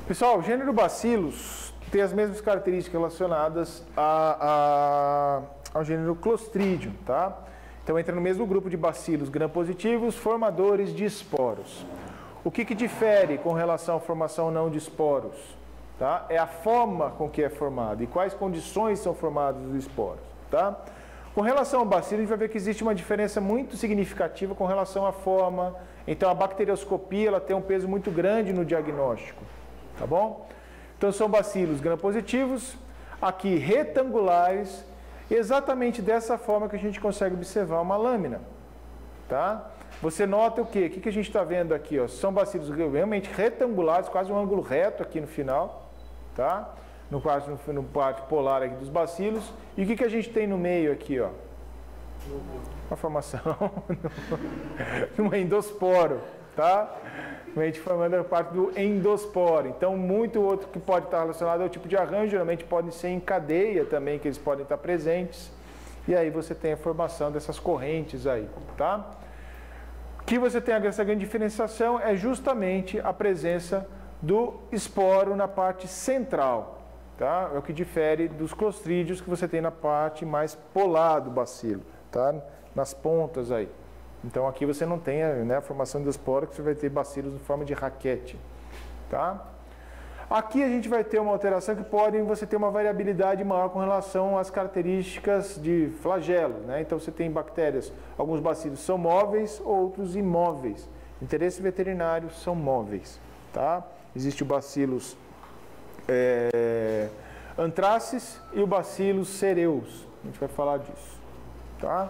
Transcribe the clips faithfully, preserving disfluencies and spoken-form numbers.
Pessoal, o gênero Bacillus tem as mesmas características relacionadas a, a, ao gênero Clostridium, tá? Então entra no mesmo grupo de bacilos gram-positivos, formadores de esporos. O que, que difere com relação à formação não de esporos? Tá? É a forma com que é formado e quais condições são formados os esporos. Tá? Com relação ao bacilo, a gente vai ver que existe uma diferença muito significativa com relação à forma. Então a bacterioscopia ela tem um peso muito grande no diagnóstico. Tá bom? Então são bacilos gram-positivos, aqui retangulares, exatamente dessa forma que a gente consegue observar uma lâmina. Tá? Você nota o quê? O que a gente está vendo aqui? Ó? São bacilos realmente retangulares, quase um ângulo reto aqui no final. Tá? No, parte, no, no parte polar aqui dos bacilos. E o que, que a gente tem no meio aqui? Ó? Uma formação no endosporo. Tá? A gente formando a parte do endosporo. Então, muito outro que pode estar relacionado ao tipo de arranjo, geralmente podem ser em cadeia também, que eles podem estar presentes. E aí você tem a formação dessas correntes aí, tá? O que você tem essa grande diferenciação é justamente a presença do esporo na parte central, tá? É o que difere dos clostrídeos que você tem na parte mais polar do bacilo, tá? Nas pontas aí. Então aqui você não tem, né, a formação do esporo, que você vai ter bacilos em forma de raquete, tá? Aqui a gente vai ter uma alteração que pode você ter uma variabilidade maior com relação às características de flagelo, né? Então você tem bactérias, alguns bacilos são móveis, outros imóveis. Interesse veterinário são móveis, tá? Existe o bacillus é, anthracis e o bacillus cereus. A gente vai falar disso, tá?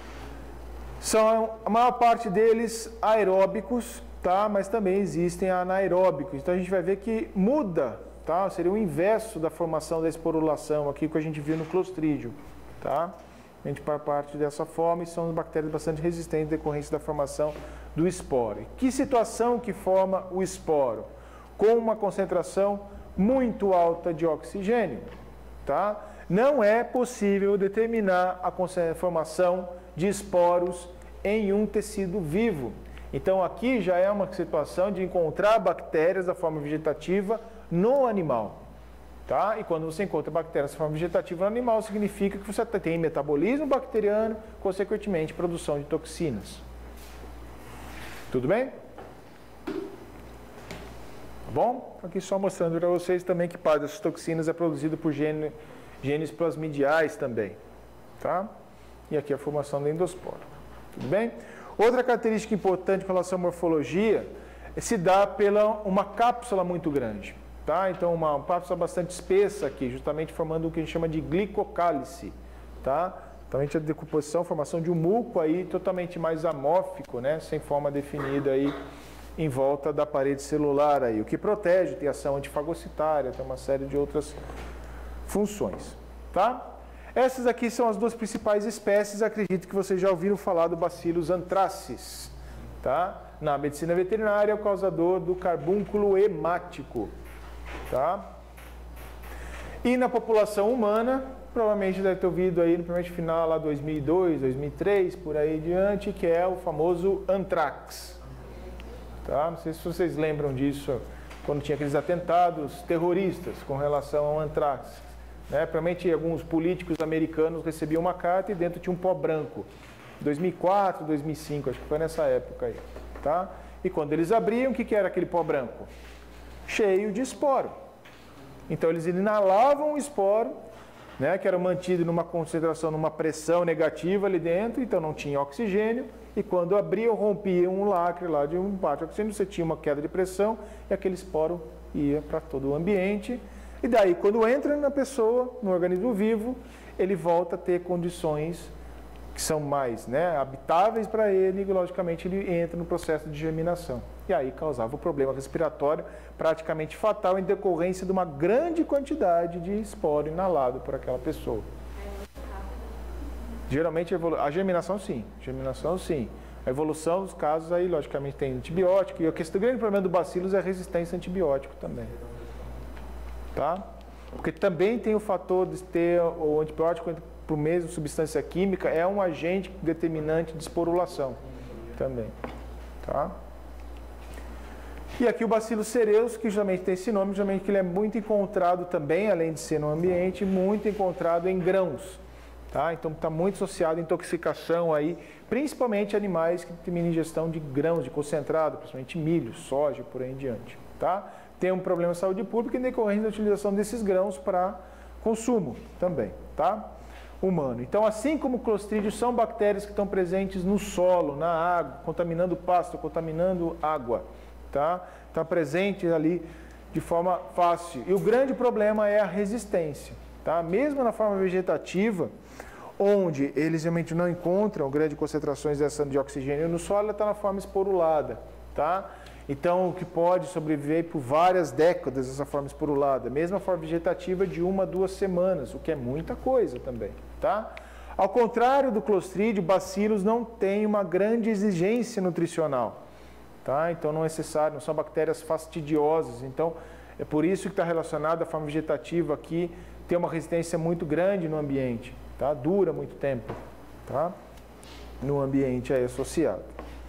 São a maior parte deles aeróbicos, tá? Mas também existem anaeróbicos. Então a gente vai ver que muda, tá? Seria o inverso da formação da esporulação aqui que a gente viu no Clostridium, tá? A gente parte dessa forma e são bactérias bastante resistentes em decorrência da formação do esporo. Que situação que forma o esporo? Com uma concentração muito alta de oxigênio, tá? Não é possível determinar a formação de esporos em um tecido vivo. Então aqui já é uma situação de encontrar bactérias da forma vegetativa no animal. Tá? E quando você encontra bactérias da forma vegetativa no animal, significa que você tem metabolismo bacteriano, consequentemente produção de toxinas. Tudo bem? Tá bom? Aqui só mostrando para vocês também que parte dessas toxinas é produzida por gene, genes plasmidiais também. Tá? E aqui a formação do endosporo. Tudo bem? Outra característica importante com relação à morfologia se dá pela uma cápsula muito grande. Tá? Então, uma, uma cápsula bastante espessa aqui, justamente formando o que a gente chama de glicocálice. Tá? Totalmente a decomposição, formação de um muco aí totalmente mais amórfico, né? Sem forma definida aí em volta da parede celular aí, o que protege, tem ação antifagocitária, tem uma série de outras funções. Tá? Essas aqui são as duas principais espécies, acredito que vocês já ouviram falar do Bacillus anthracis, tá? Na medicina veterinária é o causador do carbúnculo hemático, tá? E na população humana, provavelmente deve ter ouvido aí no primeiro final, lá dois mil e dois, dois mil e três, por aí diante, que é o famoso anthrax, tá? Não sei se vocês lembram disso, quando tinha aqueles atentados terroristas com relação ao anthrax. Né? Provavelmente alguns políticos americanos recebiam uma carta e dentro tinha um pó branco. dois mil e quatro, dois mil e cinco, acho que foi nessa época aí. Tá? E quando eles abriam, o que, que era aquele pó branco? Cheio de esporo. Então eles inalavam o esporo, né, que era mantido numa concentração, numa pressão negativa ali dentro, então não tinha oxigênio. E quando abriam, rompiam um lacre lá de um parte de oxigênio, você tinha uma queda de pressão e aquele esporo ia para todo o ambiente. E daí, quando entra na pessoa, no organismo vivo, ele volta a ter condições que são mais, né, habitáveis para ele e, logicamente, ele entra no processo de germinação. E aí causava o problema respiratório praticamente fatal em decorrência de uma grande quantidade de esporo inalado por aquela pessoa. Geralmente, a germinação sim, germinação sim. A evolução dos casos aí, logicamente, tem antibiótico. E o grande problema do bacillus é a resistência a antibiótico também. Tá? Porque também tem o fator de ter o antibiótico por meio de substância química, é um agente determinante de esporulação também. Tá? E aqui o Bacillus cereus, que justamente tem esse nome, justamente que ele é muito encontrado também, além de ser no ambiente, muito encontrado em grãos. Tá? Então está muito associado à intoxicação aí, principalmente animais que têm ingestão de grãos, de concentrado, principalmente milho, soja, por aí em diante. Tá? Tem um problema de saúde pública em decorrência da utilização desses grãos para consumo também, tá? Humano. Então, assim como clostrídeos são bactérias que estão presentes no solo, na água, contaminando o pasto, contaminando água, tá? Está presente ali de forma fácil. E o grande problema é a resistência, tá? Mesmo na forma vegetativa, onde eles realmente não encontram grandes concentrações dessa de oxigênio no solo, ela está na forma esporulada, tá? Então, o que pode sobreviver por várias décadas essa forma esporulada, mesmo a forma vegetativa de uma a duas semanas, o que é muita coisa também, tá? Ao contrário do Clostridium, Bacillus não tem uma grande exigência nutricional, tá? Então, não é necessário, não são bactérias fastidiosas, então é por isso que está relacionado à forma vegetativa aqui, tem uma resistência muito grande no ambiente, tá? Dura muito tempo, tá? No ambiente aí associado,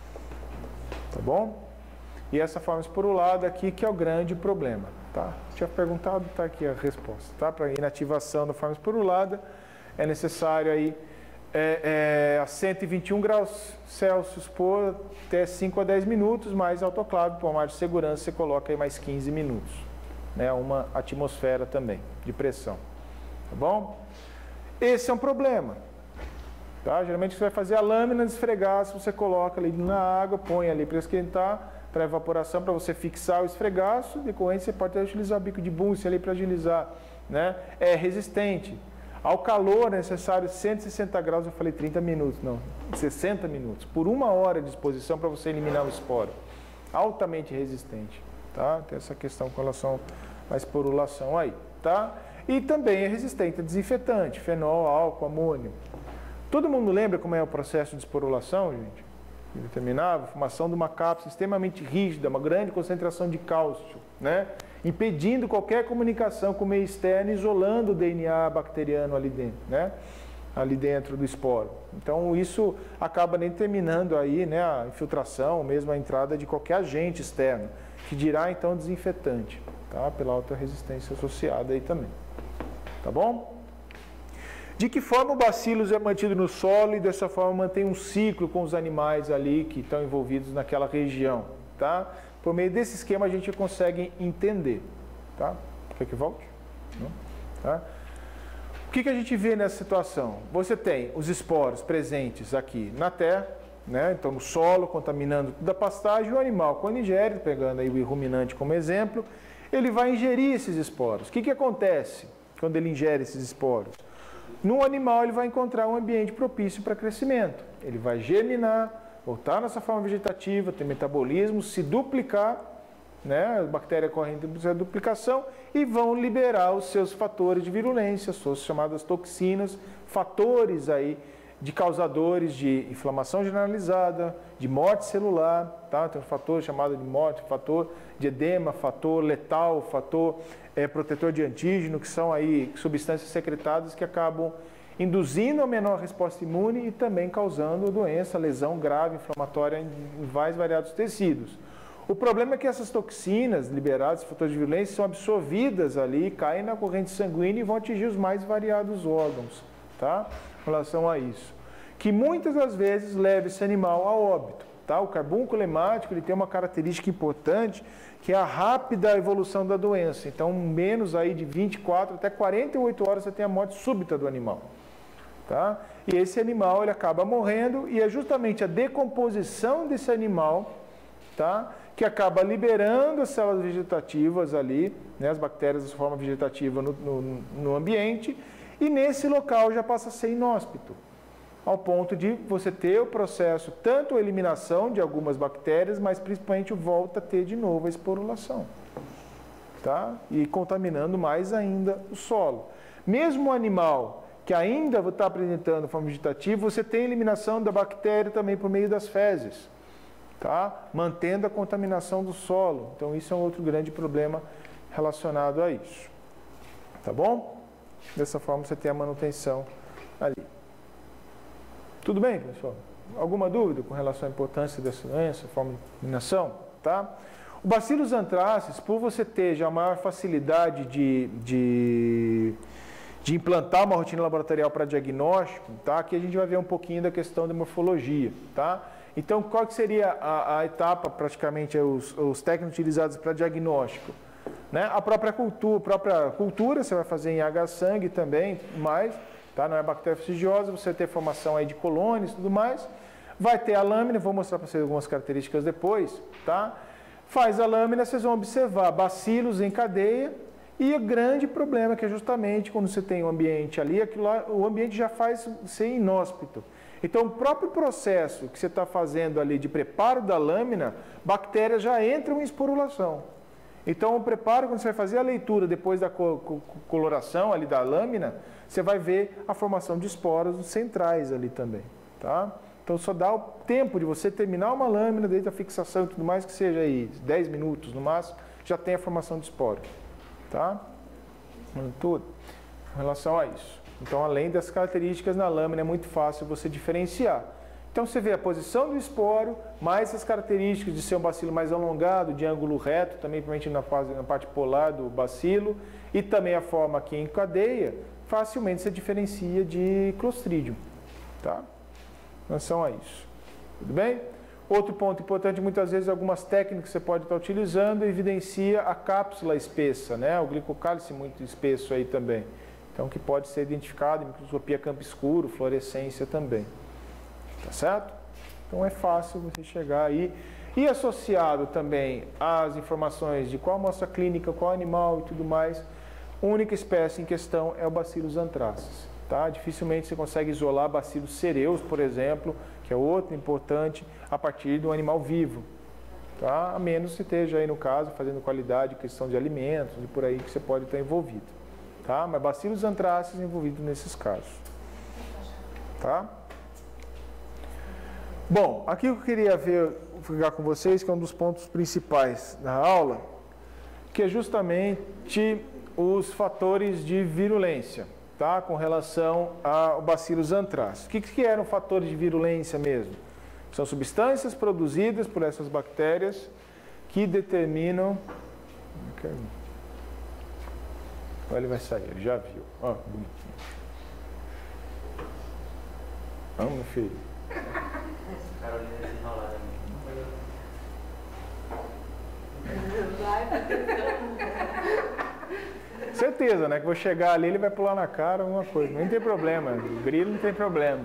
tá bom? E essa forma esporulada aqui que é o grande problema, tá? Tinha perguntado, tá aqui a resposta, tá? Para inativação da forma esporulada é necessário aí é, é, a cento e vinte e um graus Celsius por até cinco a dez minutos, mais autoclave, por margem de segurança você coloca aí mais quinze minutos, né? Uma atmosfera também de pressão, tá bom? Esse é um problema, tá? Geralmente você vai fazer a lâmina de esfregar, se você coloca ali na água, põe ali para esquentar, para evaporação, para você fixar o esfregaço, decorrente você pode até utilizar o bico de Bunsen ali para agilizar, né? É resistente. Ao calor é necessário cento e sessenta graus, eu falei trinta minutos, não, sessenta minutos, por uma hora de exposição para você eliminar o esporo. Altamente resistente, tá? Tem essa questão com relação à esporulação aí, tá? E também é resistente a desinfetante, fenol, álcool, amônio. Todo mundo lembra como é o processo de esporulação, gente? Determinava a formação de uma cápsula extremamente rígida, uma grande concentração de cálcio, né? Impedindo qualquer comunicação com o meio externo, isolando o D N A bacteriano ali dentro, né? Ali dentro do esporo. Então isso acaba determinando aí, né, a infiltração, mesmo a entrada de qualquer agente externo, que dirá então desinfetante, tá? Pela alta resistência associada aí também, tá bom? De que forma o Bacillus é mantido no solo e dessa forma mantém um ciclo com os animais ali que estão envolvidos naquela região, tá? Por meio desse esquema a gente consegue entender, tá? Quer que volte? Não? Tá? O que, que a gente vê nessa situação? Você tem os esporos presentes aqui na terra, né? Então no solo, contaminando toda a pastagem, e o animal quando ingere, pegando aí o ruminante como exemplo, ele vai ingerir esses esporos. O que, que acontece quando ele ingere esses esporos? No animal ele vai encontrar um ambiente propício para crescimento. Ele vai germinar, voltar nessa forma vegetativa, ter metabolismo, se duplicar, né? A bactéria corre em duplicação e vão liberar os seus fatores de virulência, as suas chamadas toxinas, fatores aí de causadores de inflamação generalizada, de morte celular, tá? Tem um fator chamado de morte, fator de edema, fator letal, fator é, protetor de antígeno, que são aí substâncias secretadas que acabam induzindo a menor resposta imune e também causando doença, lesão grave, inflamatória em vários variados tecidos. O problema é que essas toxinas liberadas, fatores de violência, são absorvidas ali, caem na corrente sanguínea e vão atingir os mais variados órgãos, tá? Em relação a isso. Que muitas das vezes leva esse animal a óbito, tá? O carbúnculo hemático, ele tem uma característica importante, que é a rápida evolução da doença. Então, menos aí de vinte e quatro até quarenta e oito horas você tem a morte súbita do animal, tá? E esse animal, ele acaba morrendo e é justamente a decomposição desse animal, tá? Que acaba liberando as células vegetativas ali, né? As bactérias de forma vegetativa no, no, no ambiente, e nesse local já passa a ser inóspito, ao ponto de você ter o processo, tanto a eliminação de algumas bactérias, mas principalmente volta a ter de novo a esporulação, tá? E contaminando mais ainda o solo. Mesmo o animal que ainda está apresentando forma vegetativa, você tem a eliminação da bactéria também por meio das fezes, tá? Mantendo a contaminação do solo. Então isso é um outro grande problema relacionado a isso, tá bom? Dessa forma você tem a manutenção ali. Tudo bem, pessoal? Alguma dúvida com relação à importância dessa doença, forma de eliminação? Tá? O Bacillus anthracis, por você ter já maior facilidade de, de, de implantar uma rotina laboratorial para diagnóstico, tá? Aqui a gente vai ver um pouquinho da questão da morfologia, tá? Então, qual que seria a, a etapa, praticamente, os, os técnicos utilizados para diagnóstico? Né? A própria cultura, a própria cultura, você vai fazer em H-sangue também, mas, tá? Não é bactéria fastidiosa, você vai ter formação aí de colônias e tudo mais. Vai ter a lâmina, vou mostrar para vocês algumas características depois, tá? Faz a lâmina, vocês vão observar bacilos em cadeia e o grande problema que é justamente quando você tem um ambiente ali, aquilo lá, o ambiente já faz ser inóspito. Então, o próprio processo que você está fazendo ali de preparo da lâmina, bactérias já entram em esporulação. Então, o preparo, quando você vai fazer a leitura depois da coloração ali da lâmina, você vai ver a formação de esporos centrais ali também, tá? Então, só dá o tempo de você terminar uma lâmina, desde a fixação e tudo mais, que seja aí dez minutos no máximo, já tem a formação de esporo, tá? Tudo em relação a isso. Então, além das características na lâmina, é muito fácil você diferenciar. Então, você vê a posição do esporo, mais as características de ser um bacilo mais alongado, de ângulo reto, também principalmente na, fase, na parte polar do bacilo, e também a forma aqui em cadeia, facilmente você diferencia de Clostridium, tá? Em relação a isso. Tudo bem? Outro ponto importante, muitas vezes algumas técnicas que você pode estar utilizando evidencia a cápsula espessa, né? O glicocálice muito espesso aí também. Então, que pode ser identificado em microscopia campo escuro, fluorescência também. Tá certo? Então, é fácil você chegar aí. E associado também às informações de qual amostra clínica, qual animal e tudo mais, a única espécie em questão é o Bacillus anthracis. Tá? Dificilmente você consegue isolar Bacillus cereus, por exemplo, que é outro importante, a partir do animal vivo. Tá? A menos que esteja aí, no caso, fazendo qualidade, questão de alimentos e por aí que você pode estar envolvido. Tá? Mas Bacillus anthracis envolvido nesses casos. Tá? Bom, aqui eu queria ver, ficar com vocês, que é um dos pontos principais da aula, que é justamente os fatores de virulência, tá? Com relação ao Bacillus anthracis. O que, que eram fatores de virulência mesmo? São substâncias produzidas por essas bactérias que determinam... Agora ele vai sair, ele já viu. Ó, bonitinho. Vamos, meu filho. Certeza, né? Que vou chegar ali, ele vai pular na cara, alguma coisa. Nem tem problema. O grilo não tem problema.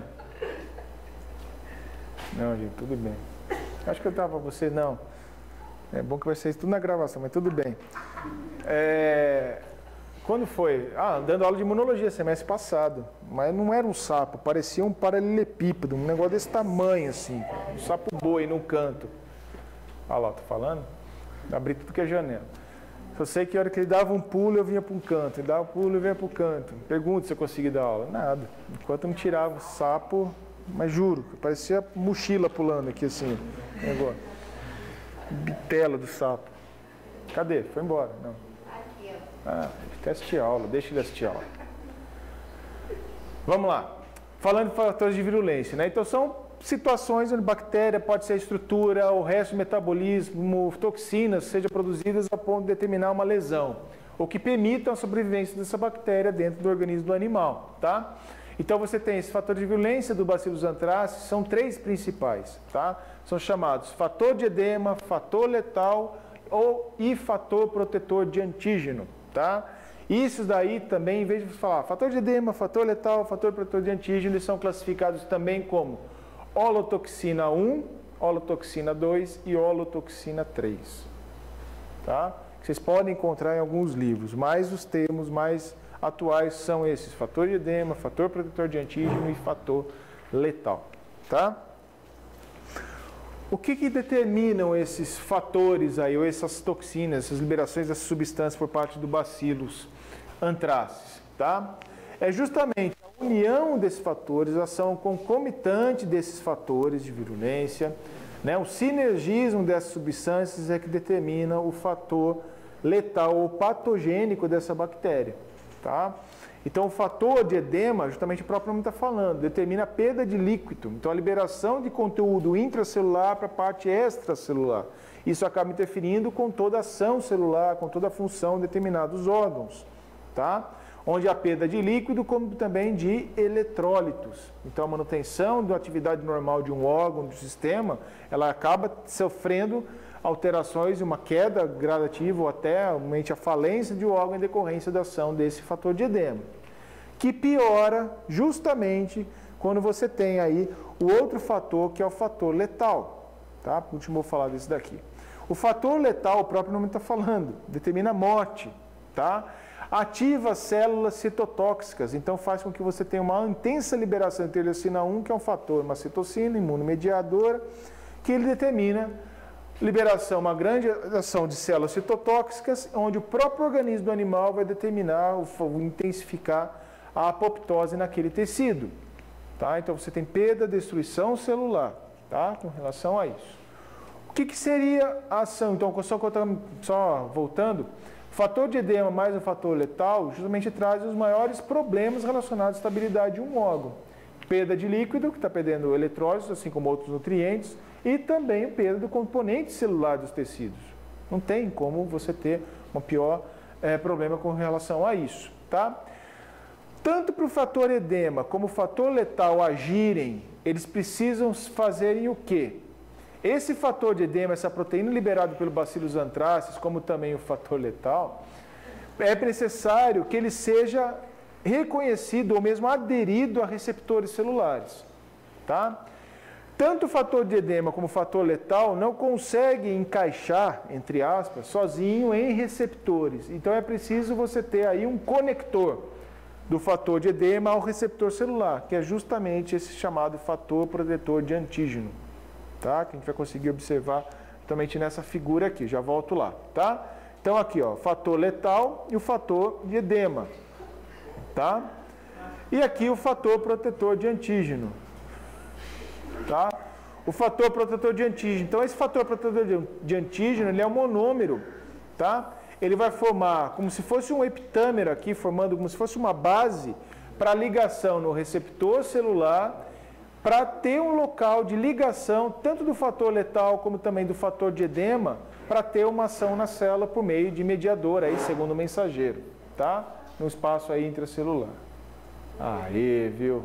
Não, gente, tudo bem. Acho que eu tava pra você, não. É bom que vai ser tudo na gravação, mas tudo bem. É... Quando foi? Ah, dando aula de imunologia, semestre passado. Mas não era um sapo, parecia um paralelepípedo, um negócio desse tamanho, assim. Um sapo boi no canto. Olha lá, tô falando? Abri tudo que é janela. Eu sei que a hora que ele dava um pulo, eu vinha para um canto. Ele dava um pulo, eu vinha para o canto. Pergunta se eu consegui dar aula. Nada. Enquanto eu não tirava o sapo, mas juro, parecia mochila pulando aqui, assim. Negócio. Bitela do sapo. Cadê? Foi embora. Não. Aqui, ó. Ah, quer assistir aula, deixa ele assistir aula. Vamos lá. Falando de fatores de virulência, né? Então são situações onde bactéria pode ser a estrutura, o resto do metabolismo, toxinas sejam produzidas a ponto de determinar uma lesão, ou que permitam a sobrevivência dessa bactéria dentro do organismo do animal, tá? Então você tem esse fator de virulência do Bacillus anthracis, são três principais, tá? São chamados fator de edema, fator letal ou e fator protetor de antígeno, tá? Isso daí também, em vez de falar fator de edema, fator letal, fator protetor de antígeno, eles são classificados também como holotoxina um, holotoxina dois e holotoxina três. Tá? Vocês podem encontrar em alguns livros, mas os termos mais atuais são esses: fator de edema, fator protetor de antígeno e fator letal. Tá? O que, que determinam esses fatores aí, ou essas toxinas, essas liberações dessas substâncias por parte do Bacillus anthracis? Tá? É justamente a união desses fatores, a ação concomitante desses fatores de virulência, né? O sinergismo dessas substâncias é que determina o fator letal ou patogênico dessa bactéria. Tá? Então, o fator de edema, justamente o próprio nome está falando, determina a perda de líquido. Então, a liberação de conteúdo intracelular para a parte extracelular. Isso acaba interferindo com toda a ação celular, com toda a função de determinados órgãos, tá? Onde a perda de líquido, como também de eletrólitos. Então, a manutenção da atividade normal de um órgão, do sistema, ela acaba sofrendo alterações, uma queda gradativa ou até a falência de um órgão em decorrência da ação desse fator de edema, que piora justamente quando você tem aí o outro fator, que é o fator letal. Tá? Por último, vou falar desse daqui. O fator letal, o próprio nome está falando, determina a morte, tá? Ativa células citotóxicas, então faz com que você tenha uma intensa liberação de interleucina um, que é um fator, uma citocina imunomediadora, que ele determina liberação, uma grande ação de células citotóxicas, onde o próprio organismo do animal vai determinar, ou intensificar a apoptose naquele tecido. Tá? Então você tem perda, destruição celular, tá? Com relação a isso. O que, que seria a ação? Então, só, só voltando, o fator de edema mais o fator letal justamente traz os maiores problemas relacionados à estabilidade de um órgão. Perda de líquido, que está perdendo eletrólitos, assim como outros nutrientes, e também perda do componente celular dos tecidos. Não tem como você ter um pior é, problema com relação a isso, tá? Tanto para o fator edema como o fator letal agirem, eles precisam fazerem o quê? Esse fator de edema, essa proteína liberada pelo Bacillus anthracis, como também o fator letal, é necessário que ele seja reconhecido ou mesmo aderido a receptores celulares, tá? Tanto o fator de edema como o fator letal não conseguem encaixar, entre aspas, sozinho em receptores. Então é preciso você ter aí um conector do fator de edema ao receptor celular, que é justamente esse chamado fator protetor de antígeno, tá? Que a gente vai conseguir observar justamente nessa figura aqui, já volto lá, tá? Então aqui, ó, fator letal e o fator de edema, tá? E aqui o fator protetor de antígeno. Tá? O fator protetor de antígeno. Então, esse fator protetor de antígeno, ele é um monômero, tá? Ele vai formar como se fosse um epitâmero aqui, formando como se fosse uma base para ligação no receptor celular, para ter um local de ligação, tanto do fator letal como também do fator de edema, para ter uma ação na célula por meio de mediador, aí, segundo o mensageiro, tá? No espaço aí intracelular. Aí, viu?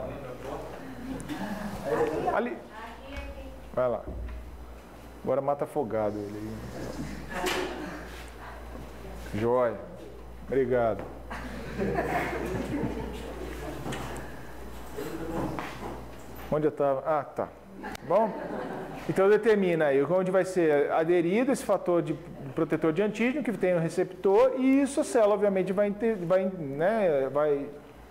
Ali. Vai lá. Agora mata afogado ele aí. Joia. Obrigado. Onde eu estava? Ah, tá. Bom? Então determina aí onde vai ser aderido esse fator de protetor de antígeno, que tem um receptor, e isso a célula obviamente vai, vai, né, vai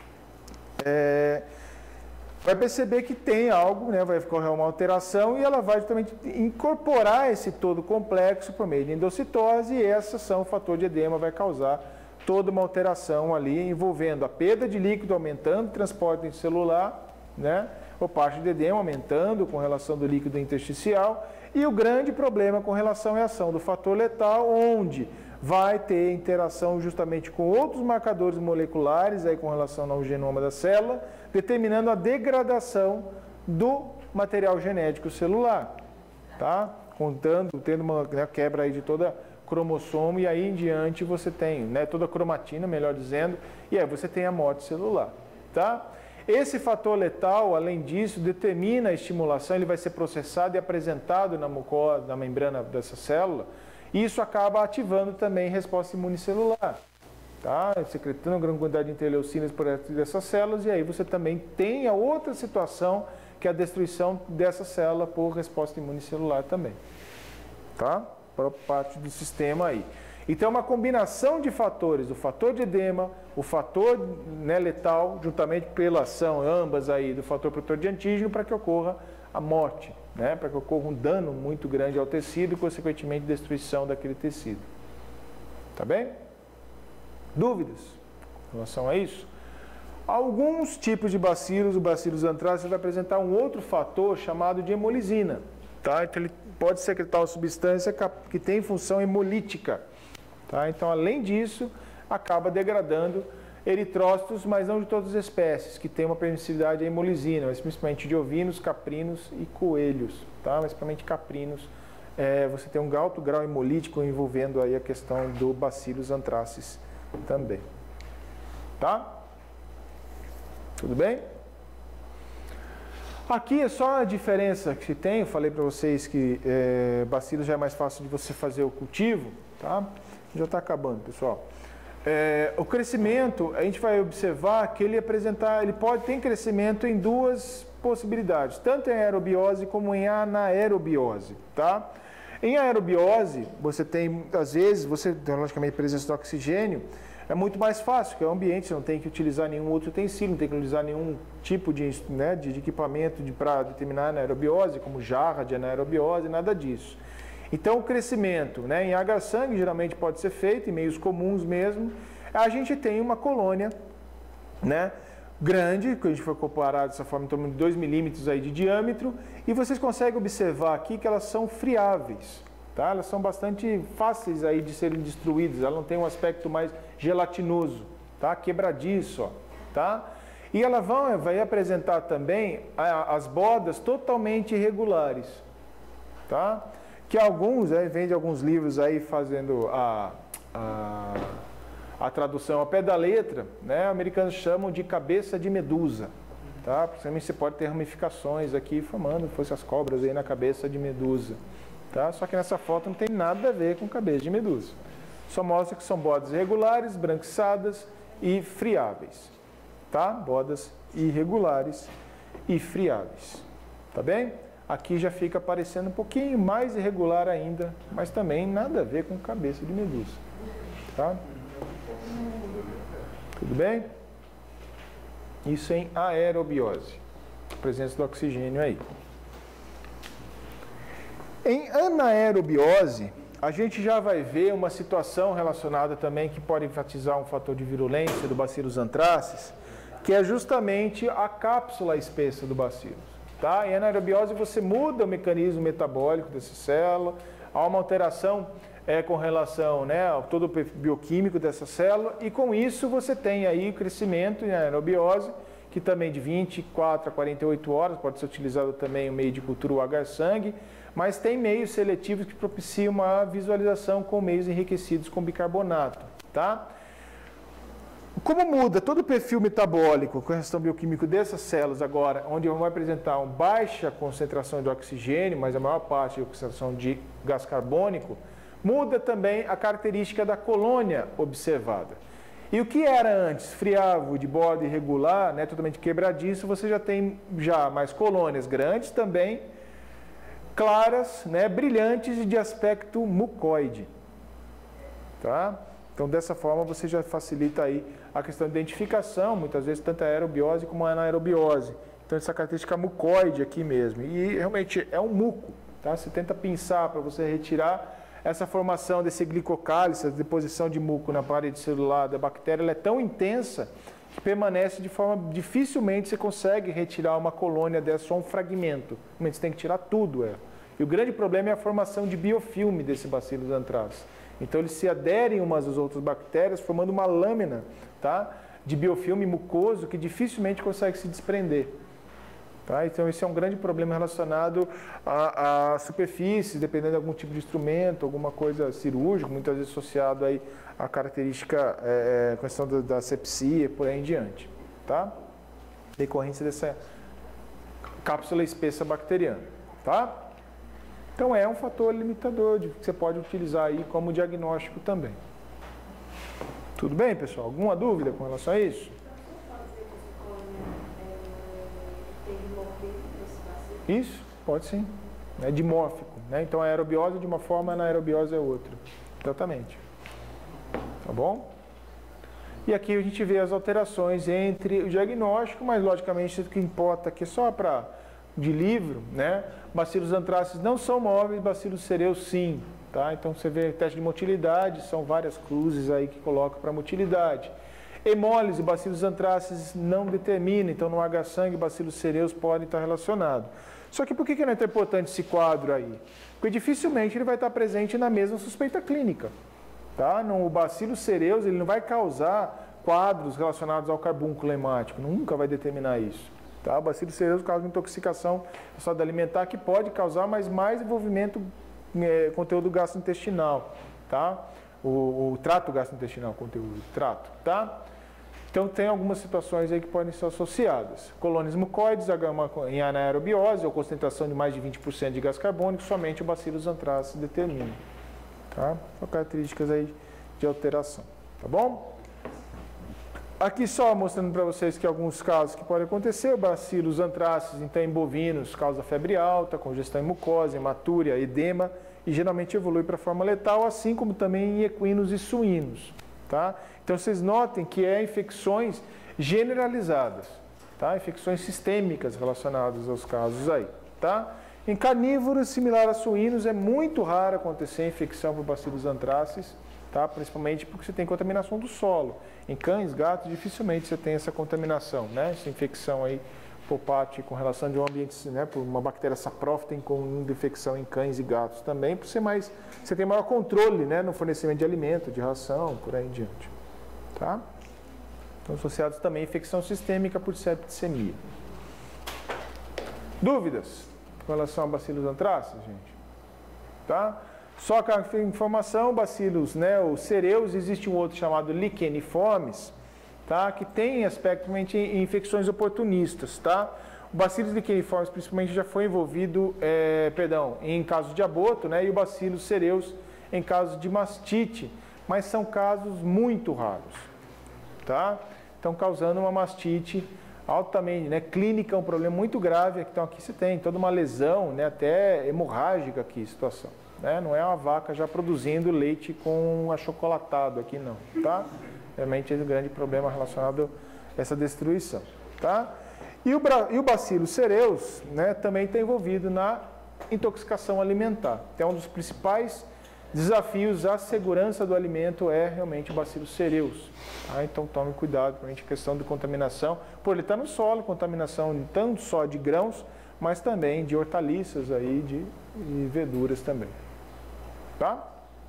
é, vai perceber que tem algo, né, vai ocorrer uma alteração e ela vai justamente incorporar esse todo complexo por meio de endocitose, e essa ação, o fator de edema, vai causar toda uma alteração ali envolvendo a perda de líquido, aumentando o transporte celular, né, ou parte de edema aumentando com relação do líquido intersticial, e o grande problema com relação à ação do fator letal, onde vai ter interação justamente com outros marcadores moleculares aí com relação ao genoma da célula, determinando a degradação do material genético celular, tá? Contando, tendo uma, né, quebra aí de toda cromossomo, e aí em diante você tem, né, toda a cromatina, melhor dizendo, e aí você tem a morte celular, tá? Esse fator letal, além disso, determina a estimulação, ele vai ser processado e apresentado na mucosa, na membrana dessa célula, e isso acaba ativando também resposta imunicelular, tá? Secretando uma grande quantidade de interleucinas por dessas células, e aí você também tem a outra situação, que é a destruição dessa célula por resposta imunicelular também, tá? Para parte do sistema aí. Então, uma combinação de fatores, o fator de edema, o fator, né, letal, juntamente pela ação, ambas aí, do fator protetor de antígeno, para que ocorra a morte, né, para que ocorra um dano muito grande ao tecido e, consequentemente, destruição daquele tecido. Tá bem? Dúvidas em relação a isso? Alguns tipos de bacilos, o Bacillus anthracis vai apresentar um outro fator chamado de hemolisina, tá? Então, ele pode secretar uma substância que tem função hemolítica. Tá? Então, além disso, acaba degradando eritrócitos, mas não de todas as espécies, que tem uma permissividade à hemolisina, mas principalmente de ovinos, caprinos e coelhos, tá? Mas principalmente caprinos. É, você tem um alto grau hemolítico envolvendo aí a questão do Bacillus anthracis também. Tá? Tudo bem? Aqui é só a diferença que tem, eu falei para vocês que é, Bacillus já é mais fácil de você fazer o cultivo, tá? Já está acabando, pessoal. É, o crescimento, a gente vai observar que ele apresentar, ele pode ter crescimento em duas possibilidades, tanto em aerobiose como em anaerobiose, tá? Em aerobiose, você tem, às vezes, você tem logicamente presença de oxigênio, é muito mais fácil, que é o ambiente, você não tem que utilizar nenhum outro utensílio, não tem que utilizar nenhum tipo de, né, de equipamento de, para determinar a anaerobiose, como jarra de anaerobiose, nada disso. Então, o crescimento, né, em H-sangue geralmente pode ser feito, em meios comuns mesmo. A gente tem uma colônia, né, grande, que a gente foi comparar dessa forma, em torno de dois milímetros aí de diâmetro, e vocês conseguem observar aqui que elas são friáveis, tá? Elas são bastante fáceis aí de serem destruídas, elas não têm um aspecto mais gelatinoso, tá? Quebradiço, ó, tá? E ela vai, vai apresentar também a, as bordas totalmente irregulares, tá? Que alguns, aí, vem de alguns livros aí fazendo a, a, a tradução ao pé da letra, né? Americanos chamam de cabeça de medusa, tá? Porque você pode ter ramificações aqui formando, fosse as cobras aí na cabeça de medusa, tá? Só que nessa foto não tem nada a ver com cabeça de medusa. Só mostra que são bordas irregulares, branquiçadas e friáveis, tá? Bordas irregulares e friáveis, tá bem? Aqui já fica parecendo um pouquinho mais irregular ainda, mas também nada a ver com cabeça de medusa, tá? Tudo bem? Isso em aerobiose, presença do oxigênio aí. Em anaerobiose, a gente já vai ver uma situação relacionada também que pode enfatizar um fator de virulência do Bacillus anthracis, que é justamente a cápsula espessa do bacillus. Tá? Em anaerobiose você muda o mecanismo metabólico dessa célula, há uma alteração é, com relação, né, ao todo o bioquímico dessa célula, e com isso você tem aí o crescimento em anaerobiose, que também de vinte e quatro a quarenta e oito horas, pode ser utilizado também o meio de cultura o H-sangue, mas tem meios seletivos que propiciam uma visualização com meios enriquecidos com bicarbonato, tá? Como muda todo o perfil metabólico com a questão bioquímica dessas células agora, onde vão apresentar uma baixa concentração de oxigênio, mas a maior parte é a concentração de gás carbônico, muda também a característica da colônia observada. E o que era antes friável, de borda irregular, né, totalmente quebradiço, você já tem já mais colônias grandes também, claras, né, brilhantes e de aspecto mucoide. Tá? Então, dessa forma, você já facilita aí a questão de identificação, muitas vezes, tanto a aerobiose como a anaerobiose. Então, essa característica mucoide aqui mesmo. E, realmente, é um muco. Tá? Você tenta pinçar para você retirar essa formação desse glicocálice, a deposição de muco na parede celular da bactéria, ela é tão intensa que permanece de forma... Dificilmente você consegue retirar uma colônia dessa, só um fragmento. Você tem que tirar tudo. É. E o grande problema é a formação de biofilme desse Bacillus anthracis. Então, eles se aderem umas às outras bactérias, formando uma lâmina, tá, de biofilme mucoso que dificilmente consegue se desprender. Tá? Então, esse é um grande problema relacionado a, a superfícies, dependendo de algum tipo de instrumento, alguma coisa cirúrgica, muitas vezes associado aí à característica, é, é, questão da, da sepsia, por aí em diante. Tá? Decorrência dessa cápsula espessa bacteriana. Tá? Então, é um fator limitador de, que você pode utilizar aí como diagnóstico também. Tudo bem, pessoal? Alguma dúvida com relação a isso? Isso, pode sim. É dimórfico, né? Então, a aerobiose de uma forma, a anaerobiose é outra. Exatamente. Tá bom? E aqui a gente vê as alterações entre o diagnóstico, mas, logicamente, o que importa aqui é só para... de livro, né? Bacillus anthracis não são móveis, Bacillus cereus sim, tá? Então você vê teste de motilidade, são várias cruzes aí que colocam para motilidade. Hemólise, Bacillus anthracis não determina, então no H-sangue, Bacillus cereus podem estar relacionados. Só que por que não é tão importante esse quadro aí? Porque dificilmente ele vai estar presente na mesma suspeita clínica, tá? No Bacillus cereus ele não vai causar quadros relacionados ao carbúnculo hemático, nunca vai determinar isso. Tá? Bacillus cereus causa intoxicação no estado alimentar, que pode causar, mas mais envolvimento é, conteúdo gastrointestinal, tá? O, o trato gastrointestinal, conteúdo, trato, tá? Então tem algumas situações aí que podem ser associadas. Colônias mucoides em anaerobiose ou concentração de mais de vinte por cento de gás carbônico, somente o Bacillus anthracis determina. Tá? São características aí de alteração, tá bom? Aqui só mostrando para vocês que alguns casos que podem acontecer, o Bacillus anthracis, então em bovinos, causa febre alta, congestão em mucosa, hematúria, edema, e geralmente evolui para forma letal, assim como também em equinos e suínos, tá? Então vocês notem que é infecções generalizadas, tá? Infecções sistêmicas relacionadas aos casos aí, tá? Em carnívoros, similar a suínos, é muito raro acontecer infecção por Bacillus anthracis, tá? Principalmente porque você tem contaminação do solo. Em cães, gatos, dificilmente você tem essa contaminação, né? Essa infecção aí por parte com relação de um ambiente, né? Por uma bactéria saprófita com infecção em cães e gatos também, por ser mais, você tem maior controle, né? No fornecimento de alimento, de ração, por aí em diante, tá? Então associados também à infecção sistêmica por septicemia. Dúvidas com relação a Bacillus anthracis, gente? Tá? Só que a informação, Bacillus, né, os cereus, existe um outro chamado licheniformes, tá, que tem aspecto em infecções oportunistas, tá? O Bacillus licheniformes principalmente já foi envolvido, é, perdão, em casos de aborto, né, e o Bacillus cereus em casos de mastite, mas são casos muito raros, tá? Estão causando uma mastite altamente, né, clínica, um problema muito grave, então aqui você tem toda uma lesão, né, até hemorrágica aqui, situação. Né? Não é uma vaca já produzindo leite com achocolatado aqui não, tá? Realmente é um grande problema relacionado a essa destruição, tá? E o, e o Bacillus cereus, né, também está envolvido na intoxicação alimentar. Então, um dos principais desafios à segurança do alimento é realmente o Bacillus cereus, tá? Então tome cuidado, realmente a questão de contaminação, por ele estar no solo, contaminação tanto só de grãos, mas também de hortaliças aí, de e verduras também. Tá?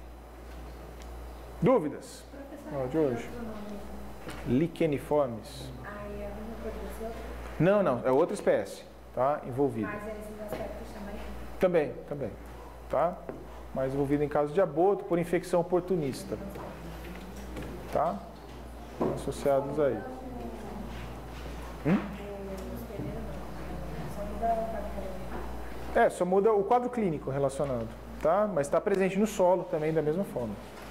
Dúvidas? Não, de hoje. Licheniformes. Aí é a mesma coisa desse outro? Não, não, é outra espécie, tá? Envolvida. Mas esses aspectos também? Também, também, tá? Mas envolvida em caso de aborto por infecção oportunista. Tá? Associados aí. Hum? É, só muda o quadro clínico relacionado, tá? Mas está presente no solo também da mesma forma.